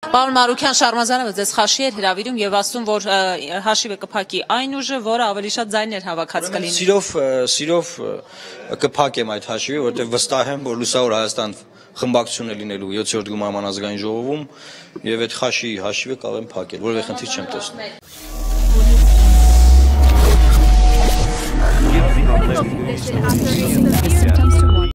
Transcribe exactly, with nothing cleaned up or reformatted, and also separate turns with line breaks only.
Պարոն Մարուքյան, Շարմազանովը ձեզ խաշի էր հրավիրում եւ ասում, որ հաշիվը կփակի այն ուժը, որը ավելի շատ ձայներ հավաքած կլինի։
Սիրով, սիրով կփակեմ այդ հաշիվը, որտեղ վստահ եմ, որ Լուսավոր Հայաստան խմբակցություն է լինելու յոթերորդ գումարման ազգային ժողովում եւ այդ խաշի հաշիվը կարող եմ փակել, որովհետեւ խնդիր չեմ տեսնում։